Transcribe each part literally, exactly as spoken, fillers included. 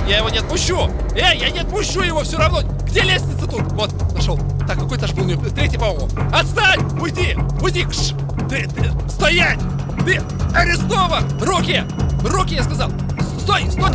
Я его не отпущу! Эй, я не отпущу его все равно! Где лестница тут? Вот, нашел. Так, какой этаж был у него? Третий, по-моему. Отстань! Уйди! Уйди! Кш! Ты, ты, стоять! Ты арестован! Руки! Руки, я сказал! Стой! Стой!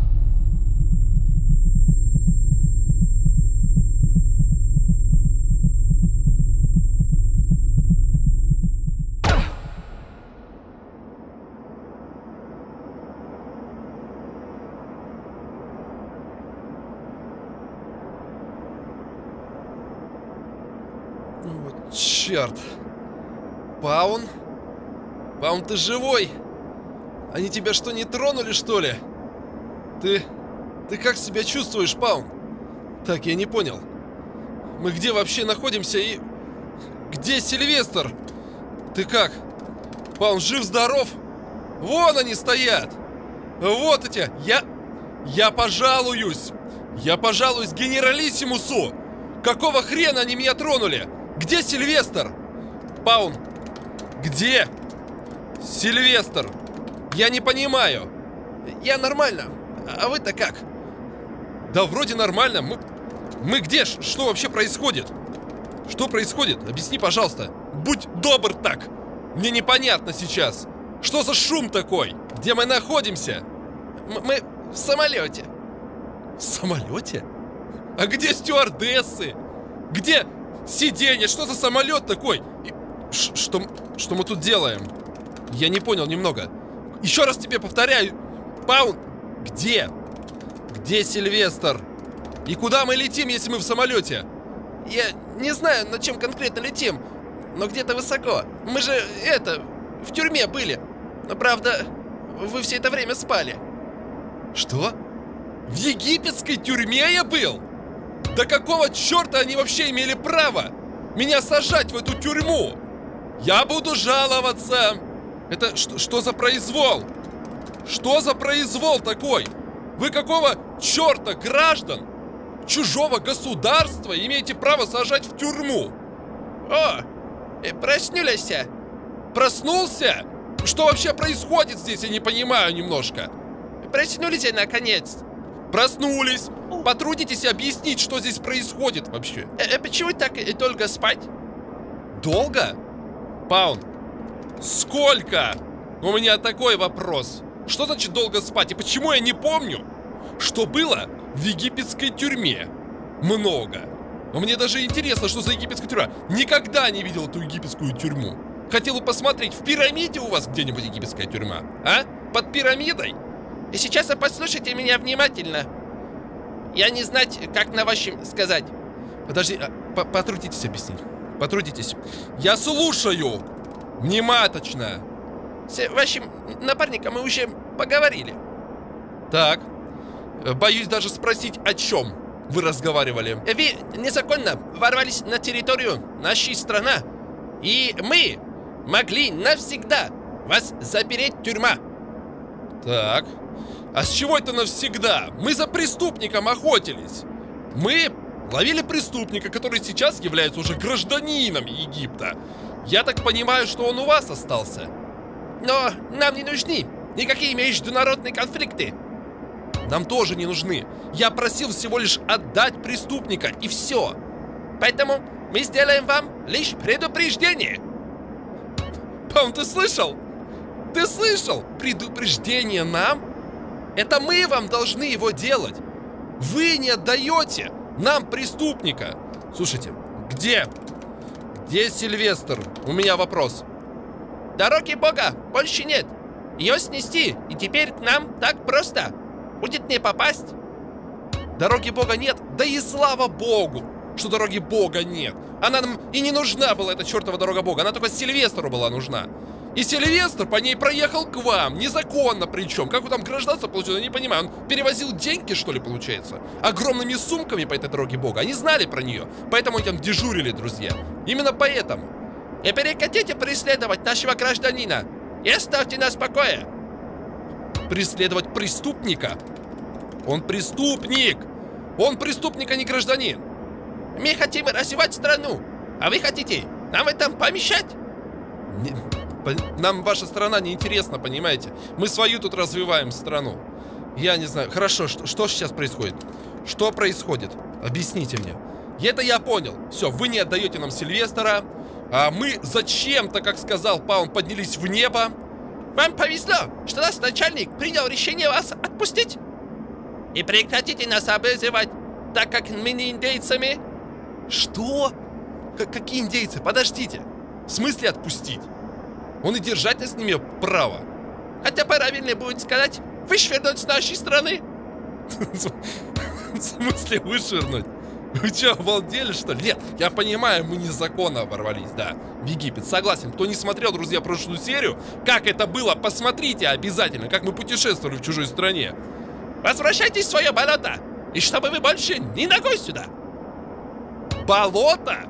Черт. Паун? Паун, ты живой? Они тебя что, не тронули, что ли? Ты... Ты как себя чувствуешь, Паун? Так, я не понял. Мы где вообще находимся и... Где Сильвестр? Ты как? Паун, жив-здоров? Вон они стоят! Вот эти! Я... Я пожалуюсь! Я пожалуюсь генералиссимусу! Какого хрена они меня тронули? Где Сильвестр? Паун, где Сильвестр? Я не понимаю. Я нормально. А вы-то как? Да вроде нормально. Мы, мы где? Что вообще происходит? Что происходит? Объясни, пожалуйста. Будь добр так. Мне непонятно сейчас. Что за шум такой? Где мы находимся? М- мы в самолете. В самолете? А где стюардессы? Где... Сиденье, что за самолет такой? И, ш, что, что мы тут делаем? Я не понял немного. Еще раз тебе повторяю. Паун, где? Где Сильвестр? И куда мы летим, если мы в самолете? Я не знаю, над чем конкретно летим, но где-то высоко. Мы же, это, в тюрьме были. Но правда, вы все это время спали. Что? В египетской тюрьме я был? Да какого черта они вообще имели право меня сажать в эту тюрьму? Я буду жаловаться. Это что, что за произвол? Что за произвол такой? Вы какого черта, граждан чужого государства, имеете право сажать в тюрьму? О, проснулись. Проснулся? Что вообще происходит здесь, я не понимаю немножко. Проснулись наконец. Проснулись. Потрудитесь объяснить, что здесь происходит вообще. Э, почему так долго спать? Долго? Паун, сколько? У меня такой вопрос. Что значит долго спать? И почему я не помню, что было в египетской тюрьме? Много. Но мне даже интересно, что за египетская тюрьма. Никогда не видел эту египетскую тюрьму. Хотел бы посмотреть, в пирамиде у вас где-нибудь египетская тюрьма? А? Под пирамидой? И сейчас послушайте меня внимательно. Я не знать, как на вашем сказать. Подожди, а, потрудитесь объяснить. Потрудитесь. Я слушаю. Внимательно. С вашим напарником мы уже поговорили. Так. Боюсь даже спросить, о чем вы разговаривали. Вы незаконно ворвались на территорию нашей страны. И мы могли навсегда вас запереть в тюрьма. Так. А с чего это навсегда? Мы за преступником охотились. Мы ловили преступника, который сейчас является уже гражданином Египта. Я так понимаю, что он у вас остался. Но нам не нужны никакие международные конфликты. Нам тоже не нужны. Я просил всего лишь отдать преступника, и все. Поэтому мы сделаем вам лишь предупреждение. Паун, ты слышал? Ты слышал? Предупреждение нам? Это мы вам должны его делать. Вы не отдаете нам преступника. Слушайте, где? Где Сильвестр? У меня вопрос. Дороги Бога больше нет. Ее снести, и теперь к нам так просто будет не попасть. Дороги Бога нет, да и слава Богу, что дороги Бога нет. Она нам и не нужна была, эта чертова дорога Бога. Она только Сильвестру была нужна. И Сильвестр по ней проехал к вам, незаконно причем. Как он там гражданство получил, я не понимаю. Он перевозил деньги, что ли, получается? Огромными сумками по этой дороге Бога. Они знали про нее, поэтому они там дежурили, друзья. Именно поэтому. И прекратите преследовать нашего гражданина и оставьте нас в покое. Преследовать преступника? Он преступник. Он преступник, а не гражданин. Мы хотим развивать страну, а вы хотите нам в этом помешать? Не... Нам ваша страна не интересна, понимаете? Мы свою тут развиваем страну. Я не знаю. Хорошо, что, что сейчас происходит? Что происходит? Объясните мне. Это я понял. Все, вы не отдаете нам Сильвестра. А мы зачем-то, как сказал Паун, поднялись в небо. Вам повезло, что наш начальник принял решение вас отпустить. И прекратите нас обязывать, так как мы не индейцами. Что? К какие индейцы? Подождите. В смысле отпустить? Он и держать нас не имеет права. Хотя правильнее будет сказать, вышвырнуть с нашей страны. В смысле вышвырнуть? Вы что, обалдели, что ли? Нет, я понимаю, мы незаконно ворвались, да, в Египет. Согласен. Кто не смотрел, друзья, прошлую серию, как это было, посмотрите обязательно, как мы путешествовали в чужой стране. Возвращайтесь в свое болото, и чтобы вы больше ни ногой сюда. Болото?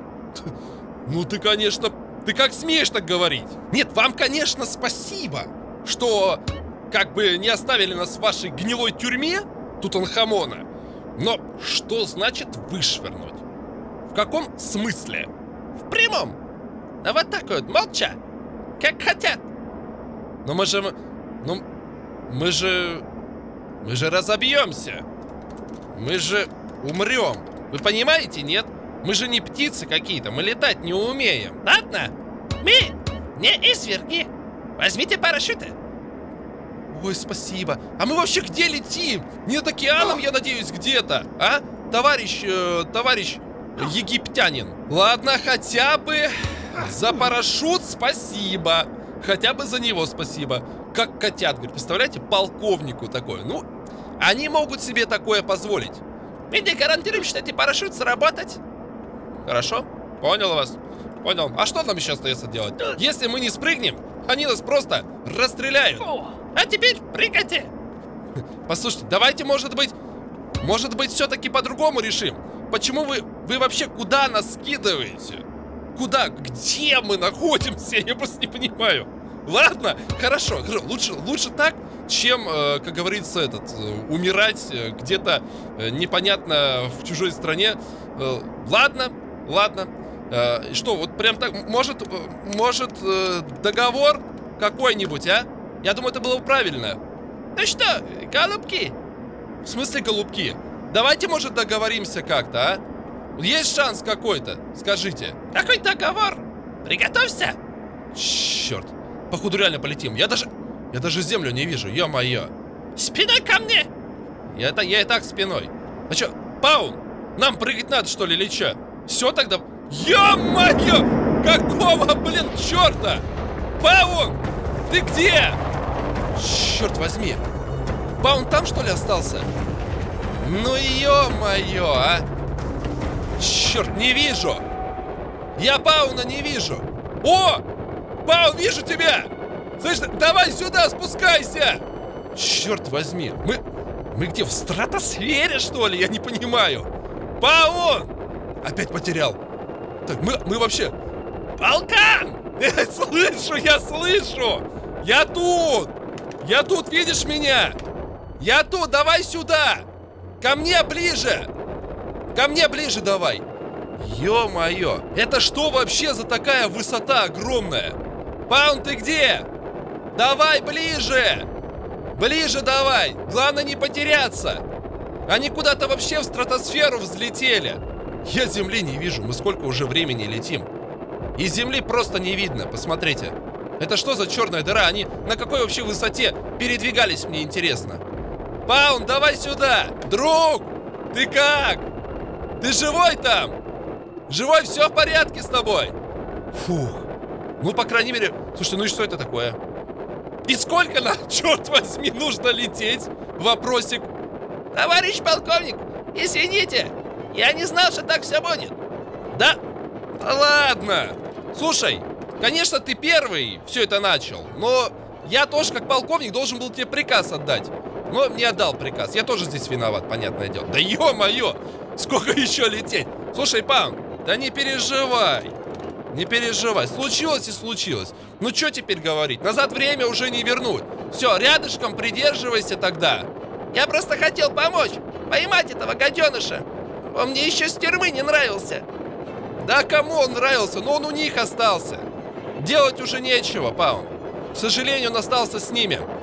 Ну ты, конечно, ты как смеешь так говорить? Нет, вам, конечно, спасибо, что как бы не оставили нас в вашей гнилой тюрьме Тутанхамона. Но что значит вышвырнуть? В каком смысле? В прямом. А вот так вот, молча, как хотят. Но мы же... Ну, мы же... Мы же разобьемся. Мы же умрем. Вы понимаете, нет? Мы же не птицы какие-то, мы летать не умеем. Ладно, мы не изверги. Возьмите парашюты. Ой, спасибо. А мы вообще где летим? Не над океаном, я надеюсь, где-то, а? Товарищ, э, товарищ египтянин. Ладно, хотя бы за парашют спасибо. Хотя бы за него спасибо. Как котят, говорит, представляете, полковнику такое. Ну, они могут себе такое позволить. Мы не гарантируем, что эти парашют сработать. Хорошо, понял вас. Понял. А что нам еще остается делать? Если мы не спрыгнем, они нас просто расстреляют. А теперь прыгайте. Послушайте, давайте, может быть, может быть, все-таки по-другому решим. Почему вы, вы вообще куда нас скидываете? Куда? Где мы находимся? Я просто не понимаю. Ладно, хорошо, хорошо. Лучше, лучше так, чем, э, как говорится, этот, э, умирать э, где-то э, непонятно в чужой стране. Э, ладно, ладно. Э, что, вот прям так, может, э, может э, договор какой-нибудь, а? Я думаю, это было бы правильно. Ну что, голубки? В смысле голубки? Давайте, может, договоримся как-то, а? Есть шанс какой-то, скажите. Какой договор? Приготовься. Черт, походу реально полетим. Я даже, я даже землю не вижу, ё-моё. Спиной ко мне. Я, это, я и так спиной. А чё, Паун, нам прыгать надо, что ли, или чё? Все тогда... Ё-моё! Какого, блин, черта? Паун, ты где? Черт возьми. Паун там, что ли, остался? Ну ё-моё, а! Черт, не вижу! Я Пауна не вижу! О! Паун, вижу тебя! Слышь, давай сюда, спускайся! Черт возьми! Мы... Мы где, в стратосфере, что ли? Я не понимаю! Паун! Опять потерял! Так, мы, мы вообще... Полкан! Я слышу, я слышу! Я тут! Я тут, видишь меня? Я тут, давай сюда! Ко мне ближе! Ко мне ближе давай! Ё-моё! Это что вообще за такая высота огромная? Паун, ты где? Давай ближе! Ближе давай! Главное не потеряться! Они куда-то вообще в стратосферу взлетели! Я земли не вижу, мы сколько уже времени летим. И земли просто не видно, посмотрите. Это что за черная дыра? Они на какой вообще высоте передвигались, мне интересно. Паун, давай сюда! Друг! Ты как? Ты живой там? Живой, все в порядке с тобой? Фух. Ну, по крайней мере... Слушайте, ну и что это такое? И сколько нам, черт возьми, нужно лететь? Вопросик. Товарищ полковник, извините, я не знал, что так все будет. Да? Ладно. Слушай, конечно, ты первый все это начал, но я тоже, как полковник, должен был тебе приказ отдать. Но не отдал приказ. Я тоже здесь виноват, понятное дело. Да ё-моё! Сколько еще лететь? Слушай, Паун, да не переживай. Не переживай. Случилось и случилось. Ну что теперь говорить? Назад время уже не вернуть. Все, рядышком придерживайся тогда. Я просто хотел помочь поймать этого гаденыша. Он мне еще с тюрьмы не нравился. Да кому он нравился? Но он у них остался. Делать уже нечего, Паун. К сожалению, он остался с ними.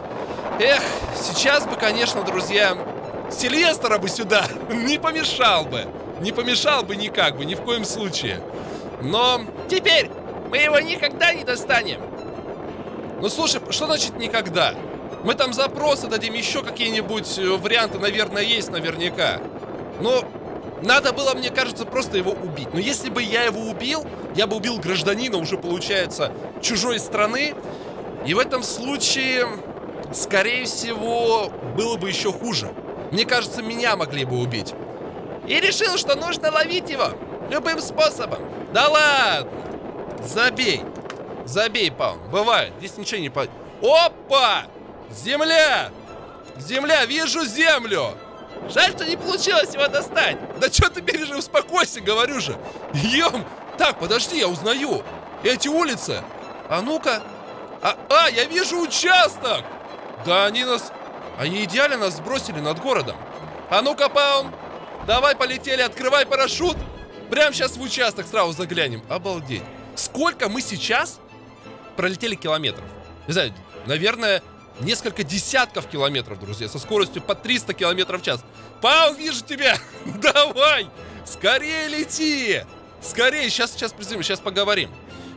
Эх, сейчас бы, конечно, друзья, Сильвестра бы сюда не помешал бы. Не помешал бы никак бы, ни в коем случае. Но... Теперь мы его никогда не достанем. Ну, слушай, что значит никогда? Мы там запросы дадим, еще какие-нибудь варианты, наверное, есть наверняка. Но надо было, мне кажется, просто его убить. Но если бы я его убил, я бы убил гражданина, уже получается, чужой страны. И в этом случае, скорее всего, было бы еще хуже. Мне кажется, меня могли бы убить. И решил, что нужно ловить его любым способом. Да ладно! Забей. Забей, Паун. Бывает. Здесь ничего не по... Опа! Земля! Земля! Вижу землю! Жаль, что не получилось его достать. Да что ты пережил? Успокойся, говорю же. Ем! Так, подожди, я узнаю. Эти улицы. А ну-ка. А, а, я вижу участок! Да они нас... Они идеально нас сбросили над городом. А ну-ка, Паун. Давай, полетели, открывай парашют. Прямо сейчас в участок сразу заглянем. Обалдеть. Сколько мы сейчас пролетели километров? Не знаю, наверное, несколько десятков километров, друзья. Со скоростью по триста километров в час. Паун, вижу тебя. Давай, скорее лети. Скорее, сейчас, сейчас приземлим, сейчас поговорим.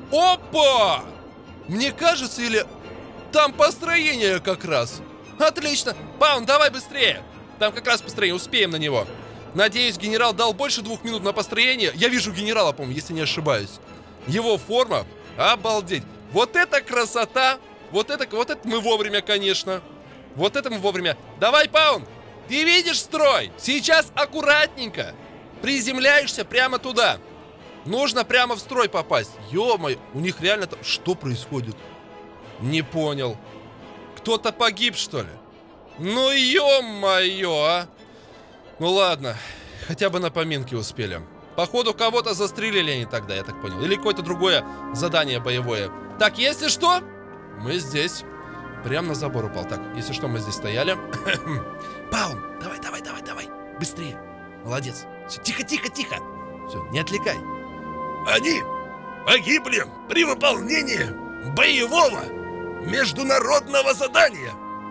Опа! Мне кажется, или там построение как раз. Отлично. Паун, давай быстрее. Там как раз построение, успеем на него. Надеюсь, генерал дал больше двух минут на построение. Я вижу генерала, по-моему, если не ошибаюсь. Его форма, обалдеть. Вот это красота. Вот это, вот это мы вовремя, конечно. Вот это мы вовремя. Давай, Паун, ты видишь строй? Сейчас аккуратненько приземляешься прямо туда. Нужно прямо в строй попасть. Ё-моё, у них реально там... Что происходит? Не понял. Кто-то погиб, что ли? Ну, ё-моё, а. Ну ладно, хотя бы на поминки успели. Походу, кого-то застрелили они тогда, я так понял. Или какое-то другое задание боевое. Так, если что, мы здесь. Прям на забор упал. Так, если что, мы здесь стояли. Паун, давай, давай, давай, давай. Быстрее. Молодец. Все, тихо, тихо, тихо. Все, не отвлекай. Они погибли при выполнении боевого международного задания.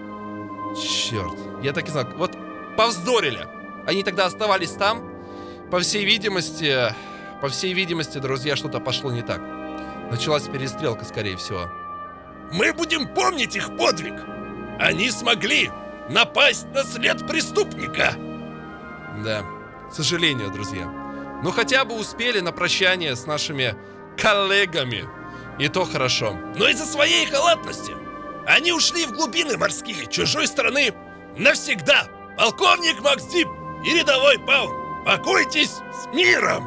Черт, я так и знал. Вот повздорили. Они тогда оставались там. По всей видимости, по всей видимости, друзья, что-то пошло не так. Началась перестрелка, скорее всего. Мы будем помнить их подвиг. Они смогли напасть на след преступника. Да, к сожалению, друзья. Но хотя бы успели на прощание с нашими коллегами. И то хорошо. Но из-за своей халатности они ушли в глубины морские чужой страны навсегда. Полковник Макс Дип и рядовой Паун, покойтесь с миром!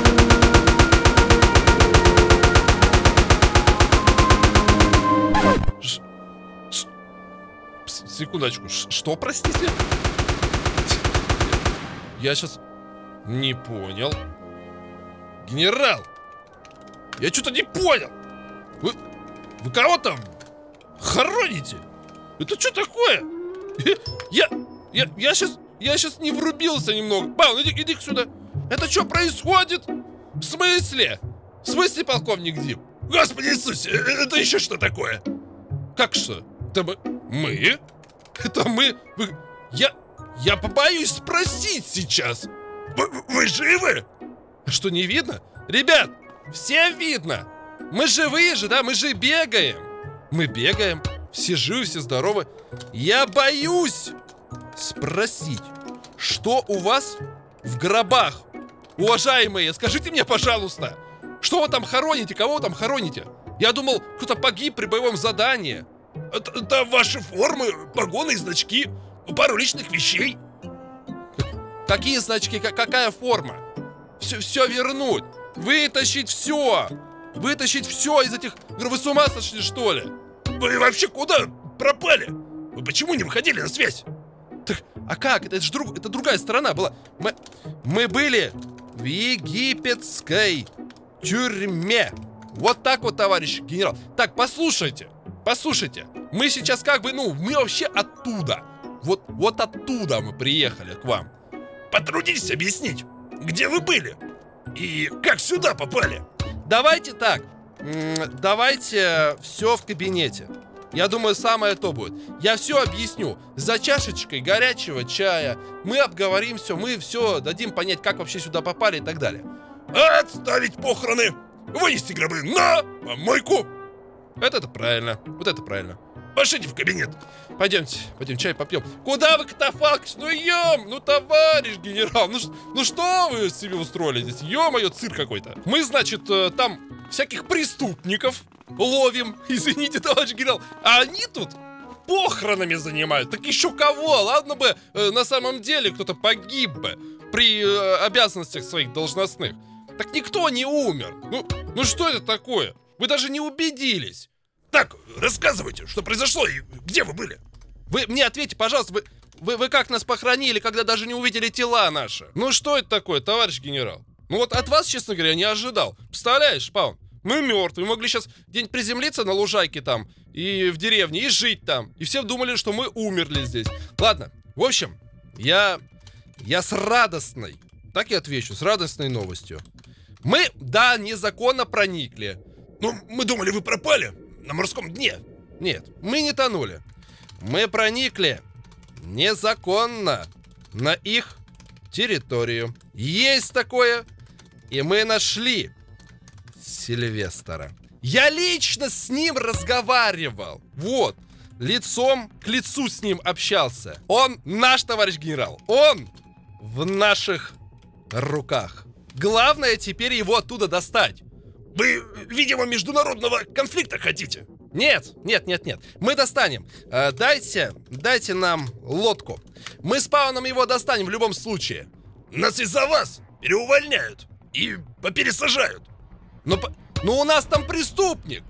Ш... Ш... Секундочку, Ш... что, простите? Я сейчас не понял. Генерал! Я что-то не понял! Вы... Вы кого там хороните? Это что такое? Я... Я... Я сейчас... Я сейчас не врубился немного. Паун, иди, иди сюда. Это что происходит? В смысле? В смысле, полковник Дип? Господи Иисусе, это еще что такое? Как что? Это мы... Мы? Это мы... Вы... Я... Я побоюсь спросить сейчас. Вы, вы живы? Что, не видно? Ребят, всем видно. Мы живые же, да? Мы же бегаем. Мы бегаем. Все живы, все здоровы. Я боюсь спросить, что у вас в гробах? Уважаемые, скажите мне, пожалуйста, что вы там хороните? Кого вы там хороните? Я думал, кто-то погиб при боевом задании. Это, это ваши формы, погоны и значки, пару личных вещей. Какие значки? Какая форма? Все, все вернуть. Вытащить все. Вытащить все из этих... Вы с ума сошли, что ли? Вы вообще куда пропали? Вы почему не выходили на связь? Так, а как? Это, это же друг, это другая сторона была. Мы, мы были в египетской тюрьме. Вот так вот, товарищ генерал. Так, послушайте. Послушайте. Мы сейчас как бы, ну, мы вообще оттуда. Вот, вот оттуда мы приехали к вам. Потрудитесь объяснить, где вы были и как сюда попали. Давайте так. Давайте все в кабинете. Я думаю, самое то будет. Я все объясню. За чашечкой горячего чая мы обговорим все, мы все дадим понять, как вообще сюда попали и так далее. Отставить похороны! Вынести гробы на помойку! Это, это правильно. Вот это правильно. Пошлите в кабинет. Пойдемте, пойдем чай попьем. Куда вы катафалк? Ну ем! Ну, товарищ генерал, ну, ну что вы себе устроили здесь? Ё-моё, цирк какой-то. Мы, значит, там всяких преступников ловим. Извините, товарищ генерал. А они тут похоронами занимают. Так еще кого? Ладно бы э, на самом деле кто-то погиб бы при э, обязанностях своих должностных. Так никто не умер. Ну, ну что это такое? Вы даже не убедились. Так, рассказывайте, что произошло и где вы были? Вы мне ответьте, пожалуйста, вы, вы, вы как нас похоронили, когда даже не увидели тела наши? Ну что это такое, товарищ генерал? Ну вот от вас, честно говоря, не ожидал. Представляешь, Паун? Мы мертвые, мы могли сейчас где-нибудь приземлиться на лужайке там и в деревне, и жить там. И все думали, что мы умерли здесь. Ладно, в общем, я, я с радостной, так и отвечу, с радостной новостью. Мы, да, незаконно проникли. Ну, мы думали, вы пропали на морском дне. Нет, мы не тонули. Мы проникли незаконно на их территорию. Есть такое. И мы нашли Сильвестра. Я лично с ним разговаривал. Вот. Лицом к лицу с ним общался. Он наш товарищ генерал. Он в наших руках. Главное теперь его оттуда достать. Вы, видимо, международного конфликта хотите? Нет, нет, нет, нет. Мы достанем. Э, дайте, дайте нам лодку. Мы с Пауном его достанем в любом случае. Нас из-за вас переувольняют и попересажают. Но, но у нас там преступник.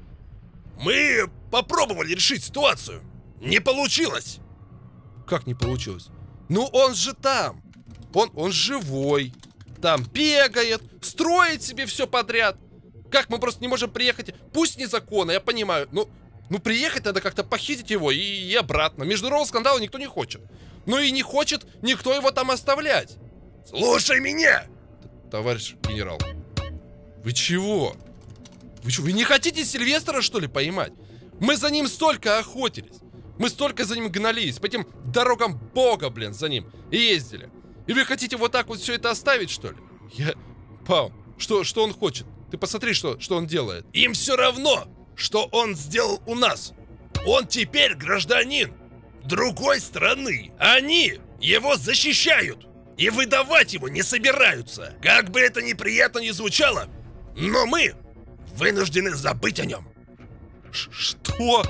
Мы попробовали решить ситуацию. Не получилось. Как не получилось? Ну он же там. Он, он живой. Там бегает, строит себе все подряд. Как мы просто не можем приехать? Пусть незаконно, я понимаю. Ну, ну приехать надо как-то похитить его и, и обратно. Международного скандала никто не хочет. Ну и не хочет никто его там оставлять. Слушай меня! Товарищ генерал, вы чего? Вы что, вы не хотите Сильвестра, что ли, поймать? Мы за ним столько охотились. Мы столько за ним гнались. По этим дорогам бога, блин, за ним ездили. И вы хотите вот так вот все это оставить, что ли? Я... Пау, что, что он хочет? Ты посмотри, что, что он делает. Им все равно, что он сделал у нас. Он теперь гражданин другой страны. Они его защищают и выдавать его не собираются. Как бы это неприятно ни звучало, но мы вынуждены забыть о нем. Ш- что?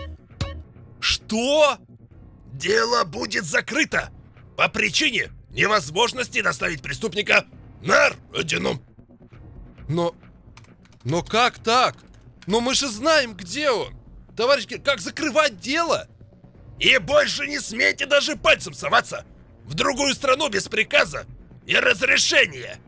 Что? Дело будет закрыто по причине невозможности доставить преступника на родину. Но... Но как так? Но мы же знаем, где он. Товарищ, как закрывать дело? И больше не смейте даже пальцем соваться в другую страну без приказа и разрешения.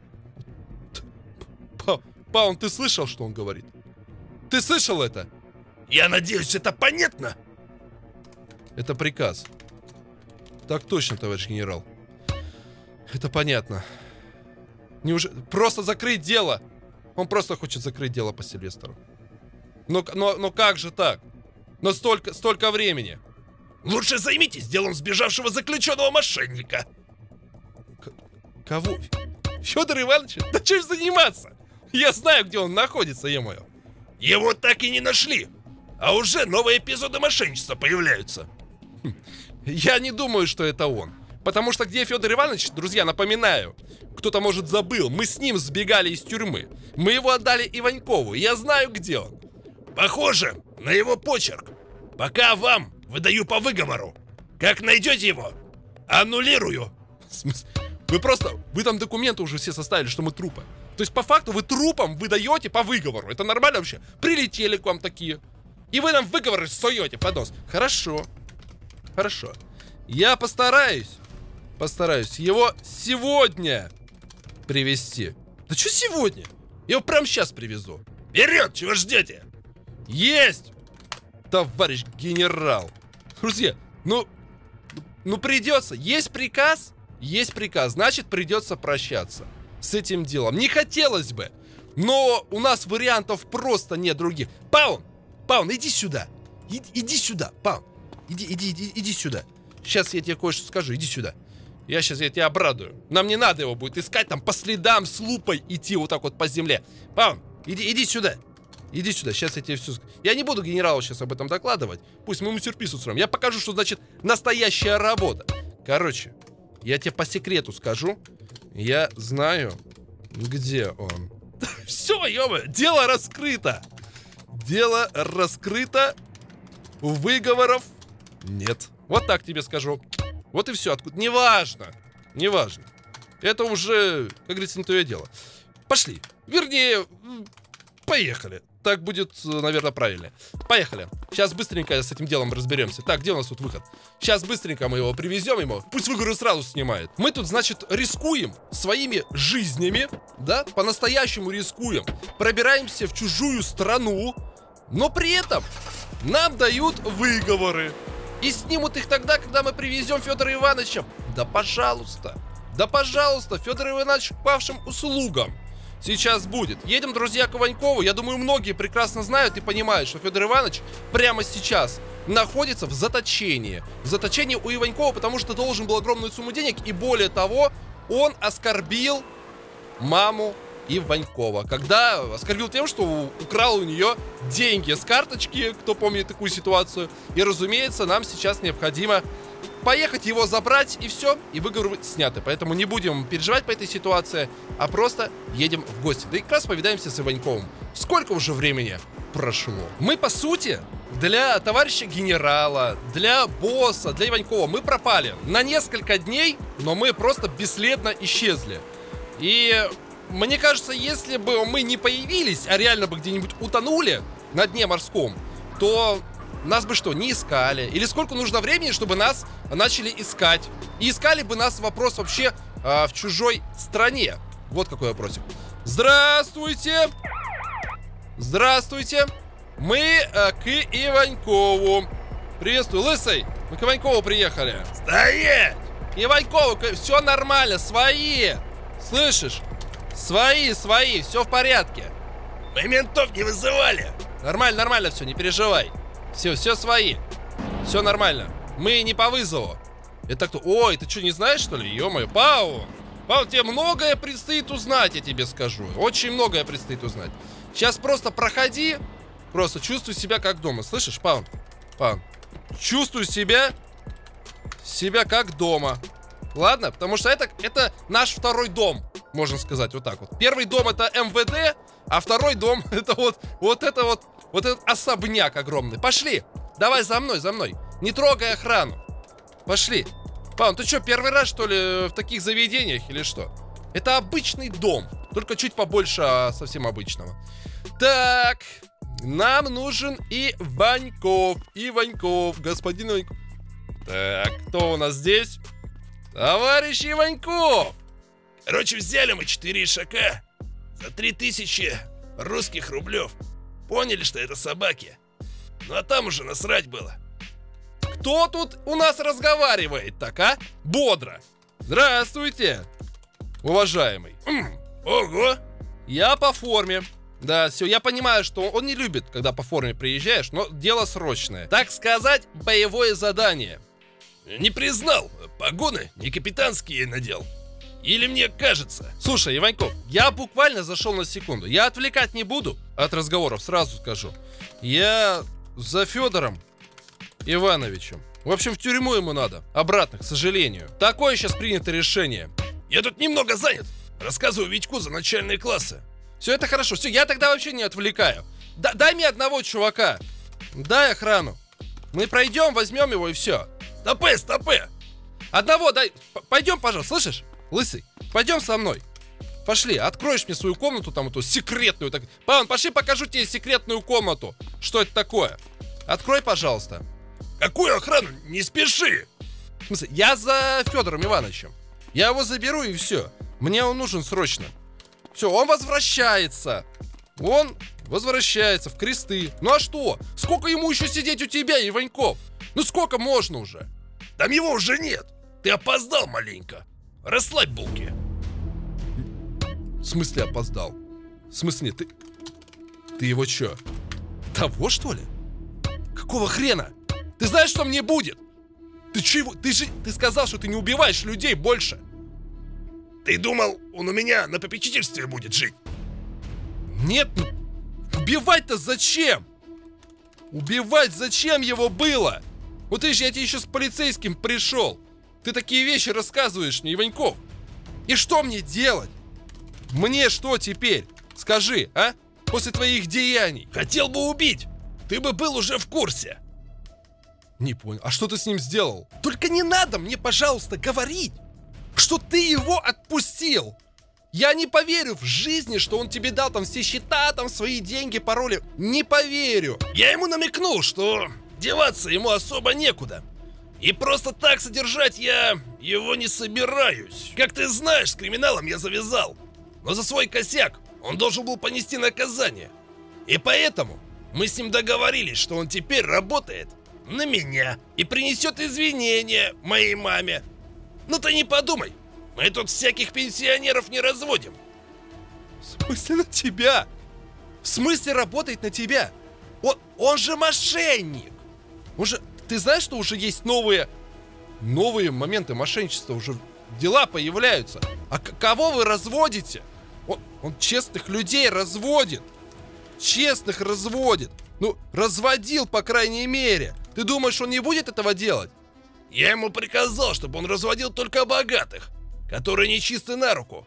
Па Паун, ты слышал, что он говорит? Ты слышал это? Я надеюсь, это понятно? Это приказ. Так точно, товарищ генерал. Это понятно. Неужели... Просто закрыть дело. Он просто хочет закрыть дело по Сильвестру. Но, но, но как же так? Но столько, столько времени. Лучше займитесь делом сбежавшего заключенного мошенника. К кого? Федор Иванович? Да чем заниматься? Я знаю, где он находится, е-мое. Его так и не нашли. А уже новые эпизоды мошенничества появляются. Хм. Я не думаю, что это он. Потому что где Федор Иванович, друзья, напоминаю, кто-то, может, забыл, мы с ним сбегали из тюрьмы. Мы его отдали Иванькову, я знаю, где он. Похоже на его почерк. Пока вам выдаю по выговору. Как найдете его, аннулирую. В смысле? Вы просто, вы там документы уже все составили, что мы трупы. То есть, по факту, вы трупам выдаете по выговору. Это нормально вообще? Прилетели к вам такие. И вы нам выговоры суете под нос. Хорошо. Хорошо. Я постараюсь. Постараюсь его сегодня привезти. Да что сегодня? Я его прямо сейчас привезу. Вперед, чего ждете? Есть! Товарищ генерал. Друзья, ну, ну придется. Есть приказ? Есть приказ. Значит, придется прощаться с этим делом. Не хотелось бы. Но у нас вариантов просто нет других. Паун, Паун, иди сюда. иди, иди сюда, Паун. Иди, иди, иди, иди сюда. Сейчас я тебе кое-что скажу, иди сюда. Я сейчас я тебя обрадую. Нам не надо его будет искать там по следам с лупой идти вот так вот по земле. Паун, иди, иди сюда. Иди сюда, сейчас я тебе все... Я не буду генералу сейчас об этом докладывать. Пусть мы ему сюрприз устроим. Я покажу, что значит настоящая работа. Короче, я тебе по секрету скажу. Я знаю, где он. Все, ё-моё, дело раскрыто. Дело раскрыто. Выговоров нет. Вот так тебе скажу. Вот и все. Откуда? Неважно. Неважно. Это уже, как говорится, не твое дело. Пошли. Вернее, поехали. Так будет, наверное, правильно. Поехали. Сейчас быстренько с этим делом разберемся. Так, где у нас тут выход? Сейчас быстренько мы его привезем ему. Пусть выгору сразу снимает. Мы тут, значит, рискуем своими жизнями. Да, по-настоящему рискуем. Пробираемся в чужую страну. Но при этом нам дают выговоры. И снимут их тогда, когда мы привезем Федора Ивановича. Да пожалуйста. Да пожалуйста, Федор Иванович к вашим услугам. Сейчас будет. Едем, друзья, к Иванькову. Я думаю, многие прекрасно знают и понимают, что Федор Иванович прямо сейчас находится в заточении. В заточении у Иванькова, потому что должен был огромную сумму денег. И более того, он оскорбил маму Иванькова. Когда оскорбил тем, что украл у нее деньги с карточки, кто помнит такую ситуацию. И, разумеется, нам сейчас необходимо поехать его забрать, и все, и выговоры сняты. Поэтому не будем переживать по этой ситуации, а просто едем в гости. Да и как раз повидаемся с Иваньковым. Сколько уже времени прошло? Мы, по сути, для товарища генерала, для босса, для Иванькова мы пропали на несколько дней, но мы просто бесследно исчезли. И мне кажется, если бы мы не появились, а реально бы где-нибудь утонули на дне морском, то нас бы что, не искали? Или сколько нужно времени, чтобы нас начали искать? И искали бы нас вопрос вообще э, в чужой стране. Вот какой вопросик. Здравствуйте! Здравствуйте! Мы э, к Иванькову. Приветствую, Лысый! Мы к Иванькову приехали. Стоять! К Иванькову, все нормально, свои! Слышишь? Свои, свои, все в порядке. Мы ментов не вызывали. Нормально, нормально все, не переживай. Все, все свои. Все нормально. Мы не по вызову. Это кто? Ой, ты что, не знаешь, что ли? Ё-моё, Пау! Пау, тебе многое предстоит узнать, я тебе скажу. Очень многое предстоит узнать. Сейчас просто проходи. Просто чувствуй себя как дома. Слышишь, Пау? Пау. Чувствуй себя. Себя как дома. Ладно? Потому что это, это наш второй дом, можно сказать, вот так вот. Первый дом это эм вэ дэ, а второй дом это вот, вот это вот, вот этот особняк огромный. Пошли, давай за мной, за мной. Не трогай охрану. Пошли. Паун, ты что, первый раз, что ли, в таких заведениях или что? Это обычный дом, только чуть побольше а, совсем обычного. Так, нам нужен Иваньков. Иваньков, господин Иваньков. Так, кто у нас здесь? Товарищ Иваньков! Короче, взяли мы четыре ишака за три тысячи русских рублев. Поняли, что это собаки. Ну а там уже насрать было. Кто тут у нас разговаривает так, а? Бодро. Здравствуйте, уважаемый. Ого! Я по форме. Да, все, я понимаю, что он не любит, когда по форме приезжаешь, но дело срочное. Так сказать, боевое задание. Не признал, погоны не капитанские надел. Или мне кажется? Слушай, Иваньков, я буквально зашел на секунду. Я отвлекать не буду от разговоров, сразу скажу. Я за Федором Ивановичем. В общем, в тюрьму ему надо. Обратно, к сожалению. Такое сейчас принято решение. Я тут немного занят. Рассказываю Витьку за начальные классы. Все это хорошо. Все, я тогда вообще не отвлекаю. Д- дай мне одного чувака. Дай охрану. Мы пройдем, возьмем его и все. Стопы, стопы! Одного дай. П- пойдем, пожалуйста, слышишь? Лысый, пойдем со мной. Пошли, откроешь мне свою комнату, там эту секретную. Так... Павел, пошли, покажу тебе секретную комнату. Что это такое? Открой, пожалуйста. Какую охрану? Не спеши! В смысле, я за Федором Ивановичем. Я его заберу и все. Мне он нужен срочно. Все, он возвращается. Он возвращается в кресты. Ну а что? Сколько ему еще сидеть у тебя, Иваньков? Ну сколько можно уже? Там его уже нет. Ты опоздал маленько. Расслабь булки. В смысле опоздал? В смысле, ты... Ты его че? Того, что ли? Какого хрена? Ты знаешь, что мне будет? Ты чего? Ты же... Ты сказал, что ты не убиваешь людей больше. Ты думал, он у меня на попечительстве будет жить? Нет, ну... Убивать-то зачем? Убивать зачем его было? Вот видишь, я тебе еще с полицейским пришел. Ты такие вещи рассказываешь мне, Иваньков. И что мне делать? Мне что теперь? Скажи, а? После твоих деяний. Хотел бы убить. Ты бы был уже в курсе. Не понял. А что ты с ним сделал? Только не надо мне, пожалуйста, говорить, что ты его отпустил. Я не поверю в жизни, что он тебе дал там все счета, там свои деньги, пароли. Не поверю. Я ему намекнул, что деваться ему особо некуда. И просто так содержать я его не собираюсь. Как ты знаешь, с криминалом я завязал. Но за свой косяк он должен был понести наказание. И поэтому мы с ним договорились, что он теперь работает на меня и принесет извинения моей маме. Ну ты не подумай, мы тут всяких пенсионеров не разводим. В смысле на тебя? В смысле работает на тебя? Он, он же мошенник. Он же... Ты знаешь, что уже есть новые... Новые моменты мошенничества, уже дела появляются. А кого вы разводите? Он, он честных людей разводит. Честных разводит. Ну, разводил, по крайней мере. Ты думаешь, он не будет этого делать? Я ему приказал, чтобы он разводил только богатых, которые не чисты на руку.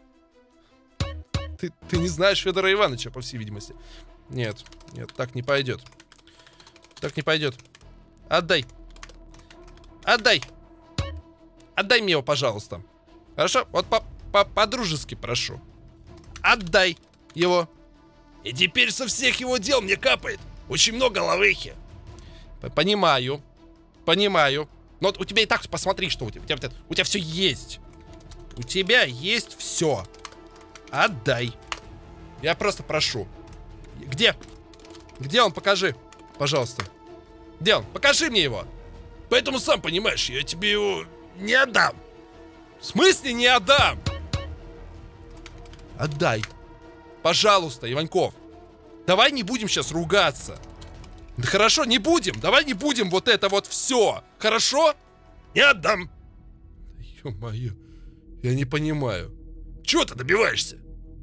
Ты, ты не знаешь Федора Ивановича, по всей видимости. Нет, нет, так не пойдет. Так не пойдет. Отдай. Отдай. Отдай мне его, пожалуйста. Хорошо? Вот по-дружески прошу. Отдай его. И теперь со всех его дел мне капает очень много лавыхи. Понимаю. Понимаю. Но у тебя и так, посмотри, что у тебя. У тебя, у тебя все есть. У тебя есть все. Отдай. Я просто прошу. Где? Где он? Покажи. Пожалуйста. Где он? Покажи мне его. Поэтому, сам понимаешь, я тебе его не отдам. В смысле не отдам? Отдай. Пожалуйста, Иваньков. Давай не будем сейчас ругаться. Да хорошо, не будем. Давай не будем вот это вот все. Хорошо? Не отдам. Ё-моё. Я не понимаю. Чего ты добиваешься?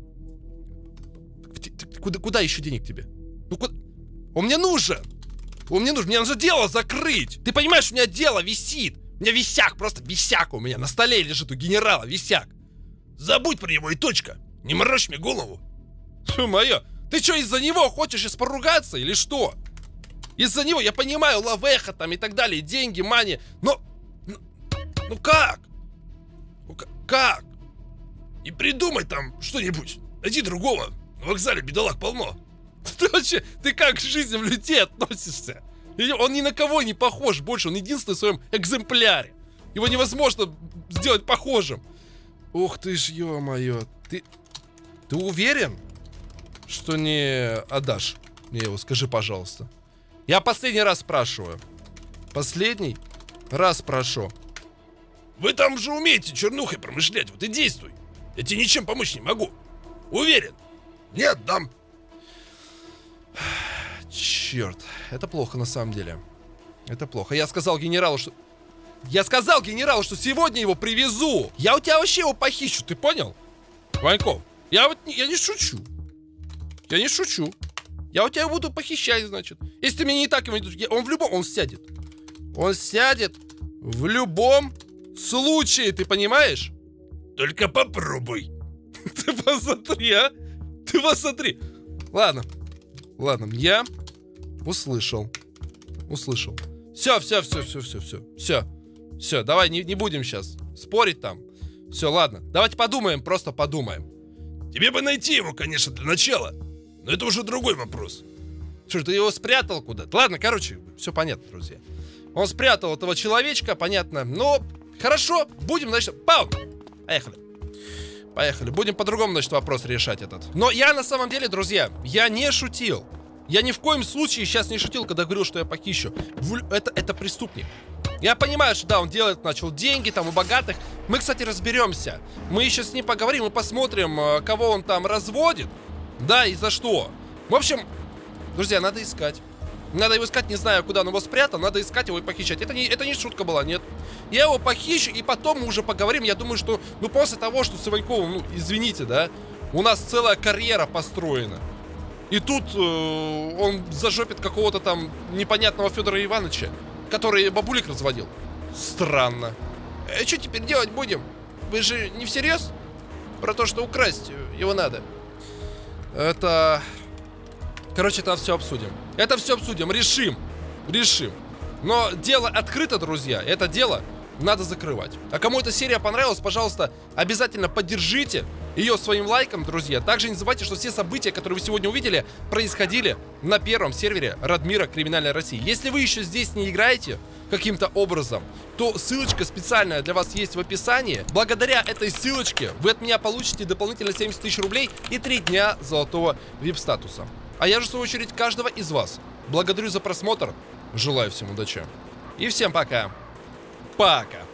Куда, куда еще денег тебе? Ну куда? Он мне нужен. Он мне нужен. Мне нужно дело закрыть. Ты понимаешь, у меня дело висит. У меня висяк, просто висяк у меня на столе лежит у генерала, висяк. Забудь про него и точка. Не морочь мне голову. Ё-моё. Ты что, из-за него хочешь сейчас поругаться или что? Из-за него, я понимаю, лавеха там и так далее, деньги, мани, но... Ну, ну как? Ну как? И придумай там что-нибудь. Найди другого. На вокзале бедолаг полно. Ты вообще, ты как к жизни в людей относишься? Он ни на кого не похож больше, он единственный в своем экземпляре. Его невозможно сделать похожим. Ух ты ж, ё-моё. Ты, ты уверен, что не отдашь мне его? Скажи, пожалуйста. Я последний раз спрашиваю. Последний раз прошу. Вы там же умеете чернухой промышлять, вот и действуй. Я тебе ничем помочь не могу. Уверен. Не отдам. Черт, это плохо на самом деле. Это плохо. Я сказал генералу, что... Я сказал генералу, что сегодня его привезу. Я у тебя вообще его похищу, ты понял? Ваньков, я вот не, я не шучу. Я не шучу. Я у тебя буду похищать, значит. Если ты меня не так, он в любом... Он сядет. Он сядет в любом случае, ты понимаешь? Только попробуй. Ты посмотри, а? Ты посмотри. Ладно. Ладно, я услышал. Услышал. Все, все, все, все, все, все. Все. Все, давай не, не будем сейчас спорить там. Все, ладно. Давайте подумаем, просто подумаем. Тебе бы найти его, конечно, для начала. Но это уже другой вопрос. Что, ты его спрятал куда-то? Ладно, короче, все понятно, друзья. Он спрятал этого человечка, понятно. Но хорошо, будем, значит... Пау! Поехали. Поехали. Будем по-другому, значит, вопрос решать этот. Но я на самом деле, друзья, я не шутил. Я ни в коем случае сейчас не шутил, когда говорил, что я похищу. Это, это преступник. Я понимаю, что да, он делает, начал деньги там у богатых. Мы, кстати, разберемся. Мы еще с ним поговорим и посмотрим, кого он там разводит. Да, и за что. В общем, друзья, надо искать. Надо его искать, не знаю, куда он его спрятал. Надо искать его и похищать. Это не, это не шутка была, нет. Я его похищу, и потом мы уже поговорим. Я думаю, что, ну, после того, что с Иваньковым, ну, извините, да, у нас целая карьера построена. И тут э, он зажопит какого-то там непонятного Федора Ивановича, который бабулик разводил. Странно. А что теперь делать будем? Вы же не всерьез? Про то, что украсть его надо. Это... Короче, это все обсудим. Это все обсудим, решим. Решим. Но дело открыто, друзья. Это дело надо закрывать. А кому эта серия понравилась, пожалуйста, обязательно поддержите ее своим лайком, друзья. Также не забывайте, что все события, которые вы сегодня увидели, происходили на первом сервере Радмира Криминальной России. Если вы еще здесь не играете каким-то образом, то ссылочка специальная для вас есть в описании. Благодаря этой ссылочке вы от меня получите дополнительно семьдесят тысяч рублей и три дня золотого вип-статуса. А я же, в свою очередь, каждого из вас благодарю за просмотр. Желаю всем удачи. И всем пока. Пока.